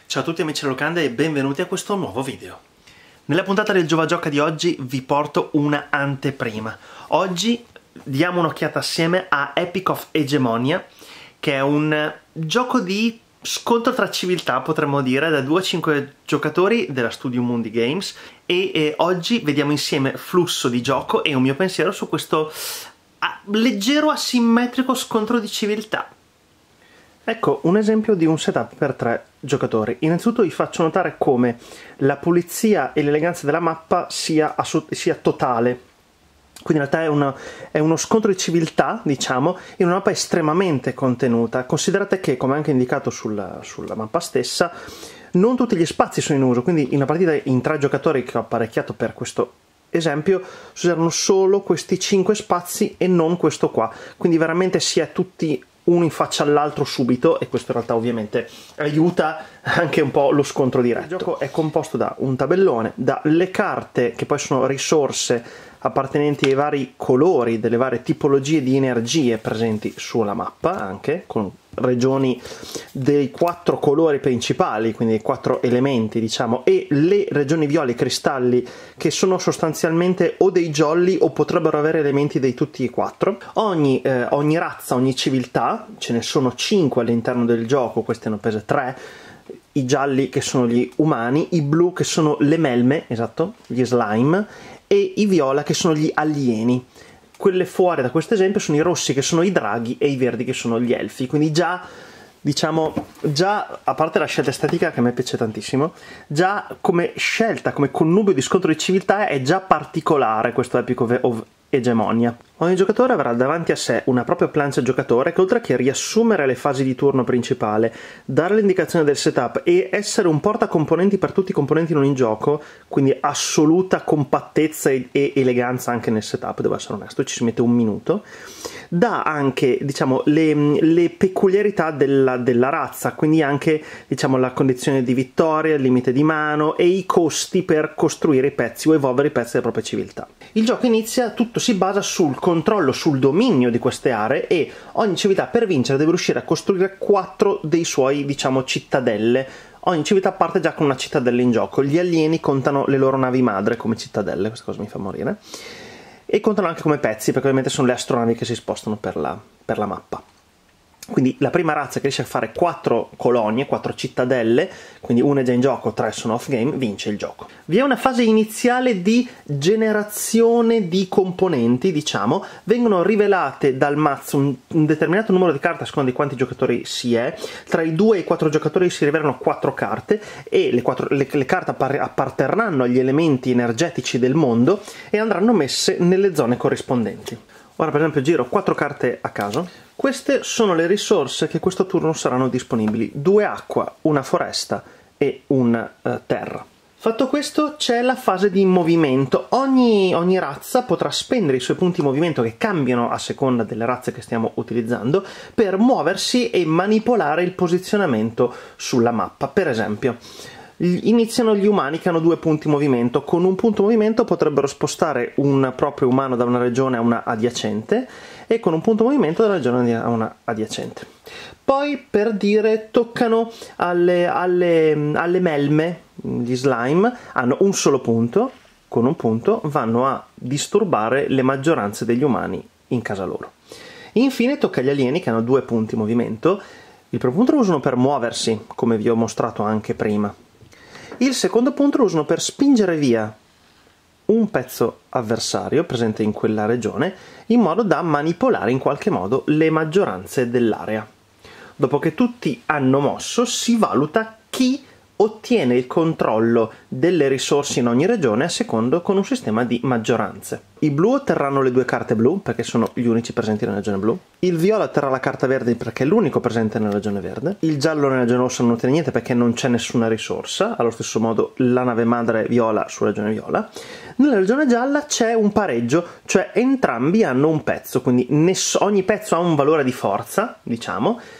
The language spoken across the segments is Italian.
Ciao a tutti amici della locanda e benvenuti a questo nuovo video. Nella puntata del Giova Gioca di oggi vi porto una anteprima. Oggi diamo un'occhiata assieme a Epic of Hegemonia, che è un gioco di scontro tra civiltà, potremmo dire, da 2 a 5 giocatori della Studio Mundi Games e oggi vediamo insieme flusso di gioco e un mio pensiero su questo leggero asimmetrico scontro di civiltà. Ecco un esempio di un setup per 3 giocatori. Innanzitutto vi faccio notare come la pulizia e l'eleganza della mappa sia totale. Quindi in realtà è uno scontro di civiltà, diciamo, in una mappa estremamente contenuta. Considerate che, come anche indicato sulla mappa stessa, non tutti gli spazi sono in uso, quindi in una partita in 3 giocatori che ho apparecchiato per questo esempio si usano solo questi 5 spazi e non questo qua. Quindi veramente si è tutti uno in faccia all'altro subito, e questo in realtà ovviamente aiuta anche un po' lo scontro diretto. Il gioco è composto da un tabellone, dalle carte che poi sono risorse appartenenti ai vari colori delle varie tipologie di energie presenti sulla mappa, anche con regioni dei 4 colori principali, quindi dei 4 elementi, diciamo, e le regioni viola e cristalli, che sono sostanzialmente o dei jolly o potrebbero avere elementi dei tutti e 4. Ogni razza, ogni civiltà, ce ne sono 5 all'interno del gioco, queste hanno pese 3, i gialli che sono gli umani, i blu che sono le melme, esatto, gli slime, e i viola che sono gli alieni. Quelle fuori da questo esempio sono i rossi che sono i draghi e i verdi che sono gli elfi, quindi già, diciamo, a parte la scelta estetica che a me piace tantissimo, già come scelta, come connubio di scontro di civiltà è già particolare questo Epic of Hegemonia. Ogni giocatore avrà davanti a sé una propria plancia giocatore che, oltre che riassumere le fasi di turno principale, dare l'indicazione del setup e essere un portacomponenti per tutti i componenti non in gioco, quindi assoluta compattezza e eleganza anche nel setup, devo essere onesto, ci si mette un minuto, dà anche, diciamo, le peculiarità della razza, quindi anche, diciamo, la condizione di vittoria, il limite di mano e i costi per costruire i pezzi o evolvere i pezzi della propria civiltà. Il gioco inizia, tutto si basa sul controllo, sul dominio di queste aree, e ogni civiltà per vincere deve riuscire a costruire 4 dei suoi, diciamo, cittadelle. Ogni civiltà parte già con una cittadella in gioco. Gli alieni contano le loro navi madre come cittadelle, questa cosa mi fa morire, e contano anche come pezzi, perché ovviamente sono le astronavi che si spostano per la mappa. Quindi la prima razza che riesce a fare 4 colonie, 4 cittadelle, quindi una è già in gioco, 3 sono off game, vince il gioco. Vi è una fase iniziale di generazione di componenti, diciamo, vengono rivelate dal mazzo un determinato numero di carte a seconda di quanti giocatori si è. Tra i 2 e i 4 giocatori si rivelano 4 carte e le carte apparterranno agli elementi energetici del mondo e andranno messe nelle zone corrispondenti. Ora per esempio giro 4 carte a caso. Queste sono le risorse che questo turno saranno disponibili: 2 acqua, una foresta e un terra. Fatto questo c'è la fase di movimento. Ogni razza potrà spendere i suoi punti movimento, che cambiano a seconda delle razze che stiamo utilizzando, per muoversi e manipolare il posizionamento sulla mappa. Per esempio, iniziano gli umani che hanno 2 punti movimento. Con un punto movimento potrebbero spostare un proprio umano da una regione a una adiacente, e con un punto movimento dalla regione a una adiacente. Poi, per dire, toccano alle melme, gli slime, hanno un solo punto, con un punto vanno a disturbare le maggioranze degli umani in casa loro. Infine tocca agli alieni che hanno 2 punti movimento. Il primo punto lo usano per muoversi, come vi ho mostrato anche prima. Il secondo punto lo usano per spingere via un pezzo avversario presente in quella regione, in modo da manipolare in qualche modo le maggioranze dell'area. Dopo che tutti hanno mosso, si valuta chi ottiene il controllo delle risorse in ogni regione a secondo, con un sistema di maggioranze. I blu otterranno le 2 carte blu, perché sono gli unici presenti nella regione blu. Il viola otterrà la carta verde, perché è l'unico presente nella regione verde. Il giallo nella regione rossa non ottiene niente, perché non c'è nessuna risorsa. Allo stesso modo la nave madre viola sulla regione viola. Nella regione gialla c'è un pareggio, cioè entrambi hanno un pezzo, quindi ogni pezzo ha un valore di forza, diciamo,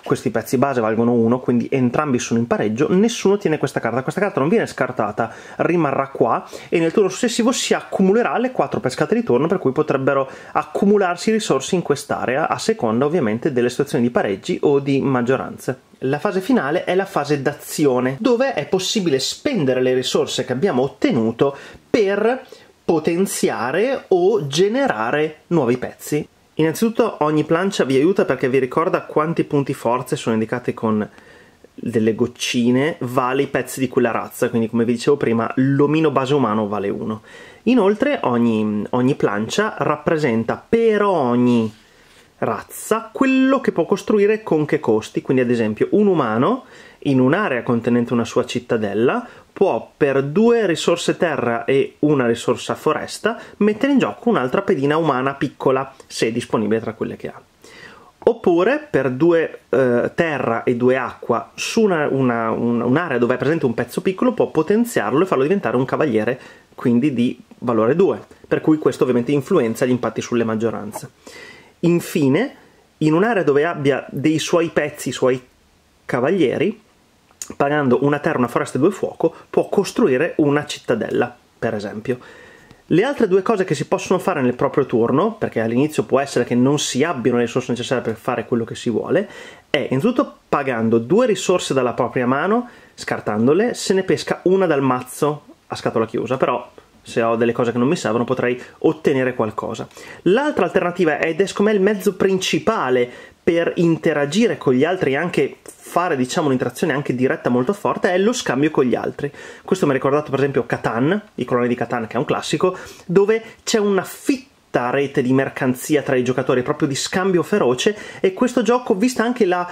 questi pezzi base valgono 1, quindi entrambi sono in pareggio, nessuno tiene questa carta non viene scartata, rimarrà qua e nel turno successivo si accumulerà le 4 pescate di turno, per cui potrebbero accumularsi risorse in quest'area, a seconda ovviamente delle situazioni di pareggi o di maggioranze. La fase finale è la fase d'azione, dove è possibile spendere le risorse che abbiamo ottenuto per potenziare o generare nuovi pezzi. Innanzitutto ogni plancia vi aiuta perché vi ricorda quanti punti forze sono indicati con delle goccine vale i pezzi di quella razza, quindi come vi dicevo prima l'omino base umano vale 1. Inoltre ogni plancia rappresenta per ogni razza quello che può costruire con che costi, quindi ad esempio un umano in un'area contenente una sua cittadella può per 2 risorse terra e una risorsa foresta mettere in gioco un'altra pedina umana piccola, se è disponibile tra quelle che ha. Oppure per 2 terra e 2 acqua su un'area dove è presente un pezzo piccolo può potenziarlo e farlo diventare un cavaliere, quindi di valore 2, per cui questo ovviamente influenza gli impatti sulle maggioranze. Infine, in un'area dove abbia dei suoi pezzi, i suoi cavalieri, pagando una terra, una foresta e 2 fuoco, può costruire una cittadella, per esempio. Le altre 2 cose che si possono fare nel proprio turno, perché all'inizio può essere che non si abbiano le risorse necessarie per fare quello che si vuole, è innanzitutto pagando 2 risorse dalla propria mano, scartandole, se ne pesca una dal mazzo a scatola chiusa, però se ho delle cose che non mi servono potrei ottenere qualcosa. L'altra alternativa ed è secondo me il mezzo principale per interagire con gli altri e anche fare, diciamo, un'interazione anche diretta molto forte, è lo scambio con gli altri. Questo mi ha ricordato per esempio Catan, i coloni di Catan, che è un classico, dove c'è una fitta rete di mercanzia tra i giocatori, proprio di scambio feroce, e questo gioco, vista anche la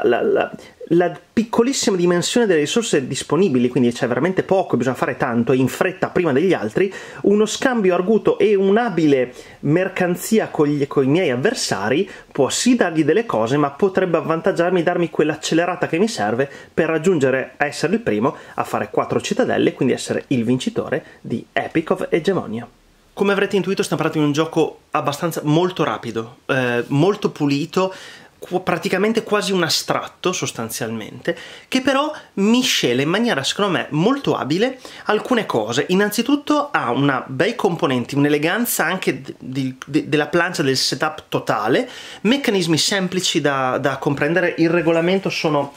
piccolissima dimensione delle risorse disponibili, quindi c'è veramente poco, bisogna fare tanto e in fretta prima degli altri, uno scambio arguto e un'abile mercanzia con i miei avversari può sì dargli delle cose, ma potrebbe avvantaggiarmi, darmi quell'accelerata che mi serve per raggiungere, a essere il primo a fare 4 cittadelle e quindi essere il vincitore di Epic of Hegemonia. Come avrete intuito, stiamo parlando di un gioco abbastanza molto rapido, molto pulito, praticamente quasi un astratto sostanzialmente, che però miscela in maniera secondo me molto abile alcune cose. Innanzitutto ha una bei componenti, un'eleganza anche della plancia, del setup totale, meccanismi semplici da comprendere. Il regolamento sono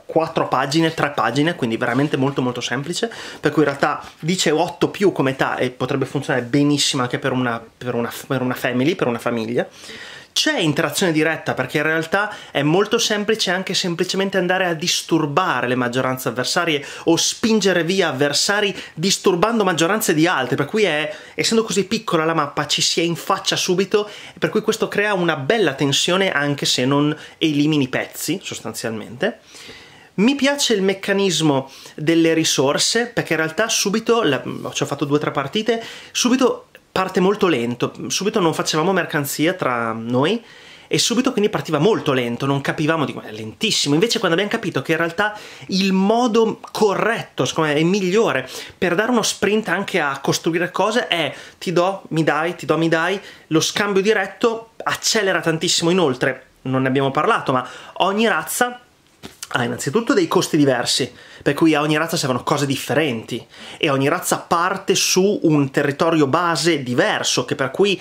4 pagine, 3 pagine, quindi veramente molto molto semplice, per cui in realtà dice 8 più come età e potrebbe funzionare benissimo anche per una family, per una famiglia. C'è interazione diretta perché in realtà è molto semplice anche semplicemente andare a disturbare le maggioranze avversarie o spingere via avversari disturbando maggioranze di altri, per cui essendo così piccola la mappa ci si è in faccia subito, per cui questo crea una bella tensione anche se non elimini pezzi sostanzialmente. Mi piace il meccanismo delle risorse perché in realtà subito, ci ho fatto 2 o 3 partite, subito parte molto lento, subito non facevamo mercanzia tra noi e subito quindi partiva molto lento, non capivamo, dico, è lentissimo. Invece quando abbiamo capito che in realtà il modo corretto, secondo me, è migliore per dare uno sprint anche a costruire cose è ti do, mi dai, ti do, mi dai, lo scambio diretto accelera tantissimo. Inoltre, non ne abbiamo parlato, ma ogni razza ha innanzitutto dei costi diversi, per cui a ogni razza servono cose differenti e ogni razza parte su un territorio base diverso, per cui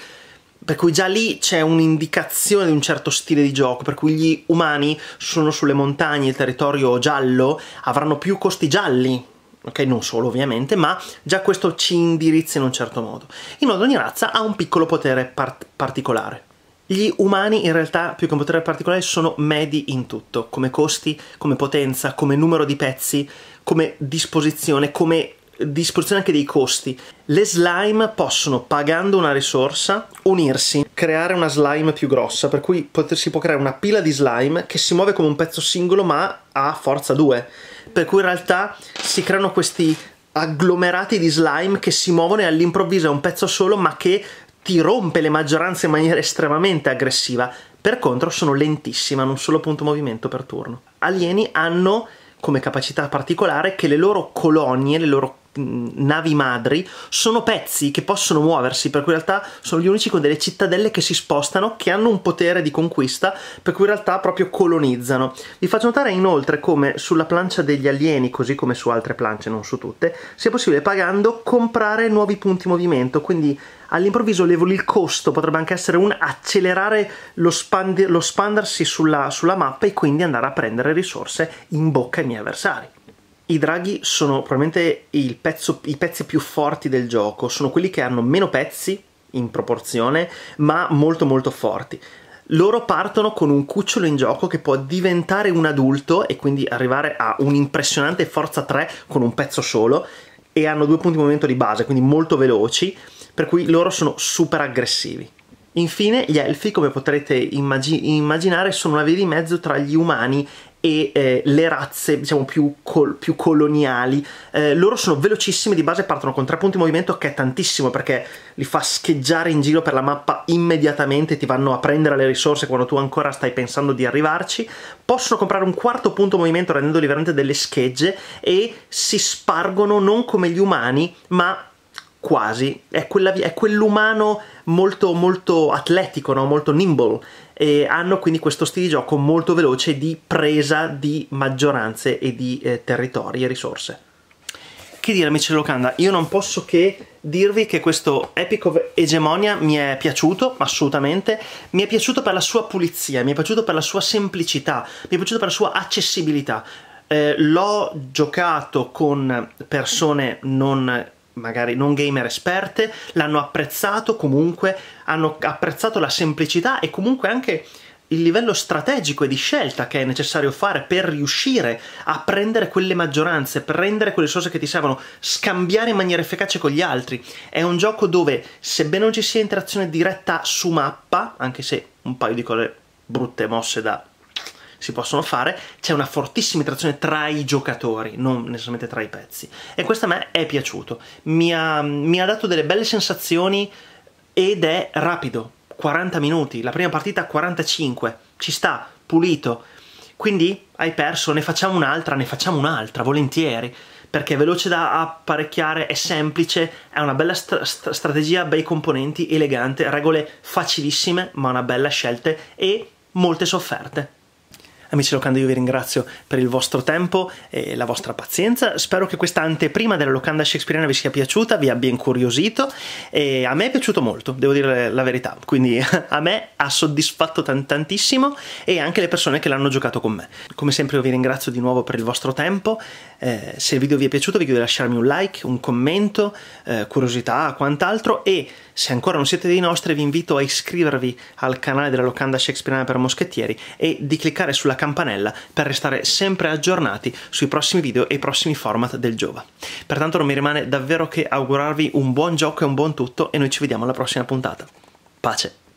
già lì c'è un'indicazione di un certo stile di gioco, per cui gli umani sono sulle montagne, il territorio giallo, avranno più costi gialli, ok, non solo ovviamente, ma già questo ci indirizza in un certo modo. Inoltre ogni razza ha un piccolo potere particolare. Gli umani in realtà, più che un potere particolare, sono medi in tutto, come costi, come potenza, come numero di pezzi, come disposizione anche dei costi. Le slime possono, pagando una risorsa, unirsi, creare una slime più grossa, per cui si può creare una pila di slime che si muove come un pezzo singolo ma ha forza 2, per cui in realtà si creano questi agglomerati di slime che si muovono e all'improvviso è un pezzo solo ma che ti rompe le maggioranze in maniera estremamente aggressiva. Per contro sono lentissime, hanno un solo punto movimento per turno. Alieni hanno come capacità particolare che le loro colonie, le loro navi madri sono pezzi che possono muoversi, per cui in realtà sono gli unici con delle cittadelle che si spostano, che hanno un potere di conquista, per cui in realtà proprio colonizzano. Vi faccio notare inoltre come sulla plancia degli alieni, così come su altre planche, non su tutte, sia possibile pagando comprare nuovi punti movimento, quindi all'improvviso il costo potrebbe anche essere un accelerare lo spandersi sulla mappa e quindi andare a prendere risorse in bocca ai miei avversari. I draghi sono probabilmente i pezzi più forti del gioco, sono quelli che hanno meno pezzi in proporzione, ma molto molto forti. Loro partono con un cucciolo in gioco che può diventare un adulto e quindi arrivare a un'impressionante forza 3 con un pezzo solo, e hanno 2 punti di movimento di base, quindi molto veloci, per cui loro sono super aggressivi. Infine gli elfi, come potrete immaginare, sono una via di mezzo tra gli umani e le razze, diciamo, più coloniali. Loro sono velocissimi, di base partono con 3 punti di movimento, che è tantissimo perché li fa scheggiare in giro per la mappa immediatamente, ti vanno a prendere le risorse quando tu ancora stai pensando di arrivarci. Possono comprare un 4º punto movimento rendendoli veramente delle schegge, e si spargono non come gli umani, ma quasi. È quell'umano molto molto atletico, no? Molto nimble, e hanno quindi questo stile di gioco molto veloce di presa di maggioranze e di territori e risorse. Che dire, amici della locanda, io non posso che dirvi che questo Epic of Hegemonia mi è piaciuto, assolutamente. Mi è piaciuto per la sua pulizia, mi è piaciuto per la sua semplicità, mi è piaciuto per la sua accessibilità. L'ho giocato con persone magari non gamer esperte, l'hanno apprezzato comunque, hanno apprezzato la semplicità e comunque anche il livello strategico e di scelta che è necessario fare per riuscire a prendere quelle maggioranze, prendere quelle risorse che ti servono, scambiare in maniera efficace con gli altri. È un gioco dove, sebbene non ci sia interazione diretta su mappa, anche se un paio di cose brutte mosse si possono fare, c'è una fortissima interazione tra i giocatori, non necessariamente tra i pezzi, e questo a me è piaciuto. Mi ha dato delle belle sensazioni ed è rapido. 40 minuti, la prima partita 45, ci sta, pulito. Quindi hai perso, ne facciamo un'altra, volentieri, perché è veloce da apparecchiare, è semplice, è una bella strategia, bei componenti, elegante, regole facilissime, ma una bella scelta e molte sofferte. Amici locanda, io vi ringrazio per il vostro tempo e la vostra pazienza. Spero che questa anteprima della locanda shakespeariana vi sia piaciuta, vi abbia incuriosito, e a me è piaciuto molto, devo dire la verità, quindi a me ha soddisfatto tantissimo, e anche le persone che l'hanno giocato con me. Come sempre io vi ringrazio di nuovo per il vostro tempo. Se il video vi è piaciuto vi chiedo di lasciarmi un like, un commento, curiosità, quant'altro, e se ancora non siete dei nostri vi invito a iscrivervi al canale della locanda shakespeariana per moschettieri e di cliccare sulla campanella per restare sempre aggiornati sui prossimi video e i prossimi format del Giova. Pertanto non mi rimane davvero che augurarvi un buon gioco e un buon tutto, e noi ci vediamo alla prossima puntata. Pace!